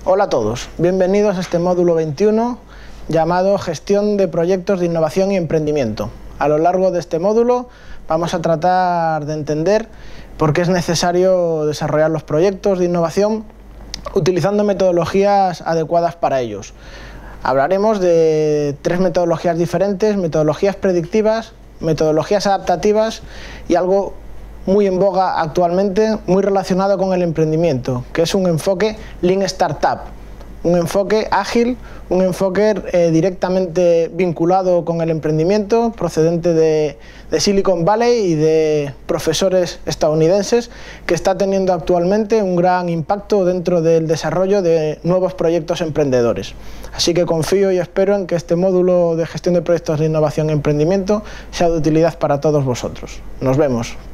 Hola a todos, bienvenidos a este módulo 21 llamado Gestión de Proyectos de Innovación y Emprendimiento. A lo largo de este módulo vamos a tratar de entender por qué es necesario desarrollar los proyectos de innovación utilizando metodologías adecuadas para ellos. Hablaremos de tres metodologías diferentes: metodologías predictivas, metodologías adaptativas y algo muy en boga actualmente, muy relacionado con el emprendimiento, que es un enfoque Lean Startup, un enfoque ágil, un enfoque directamente vinculado con el emprendimiento, procedente de Silicon Valley y de profesores estadounidenses, que está teniendo actualmente un gran impacto dentro del desarrollo de nuevos proyectos emprendedores. Así que confío y espero en que este módulo de gestión de proyectos de innovación y emprendimiento sea de utilidad para todos vosotros. Nos vemos.